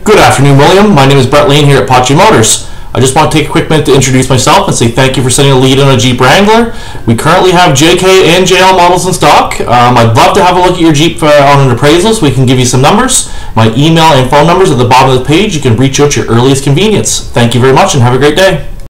Good afternoon, William. My name is Brett Lane here at Pachi Motors. I just want to take a quick minute to introduce myself and say thank you for sending a lead on a Jeep Wrangler. We currently have JK and JL models in stock. I'd love to have a look at your Jeep on an appraisal so we can give you some numbers. My email and phone numbers at the bottom of the page. You can reach out at your earliest convenience. Thank you very much and have a great day.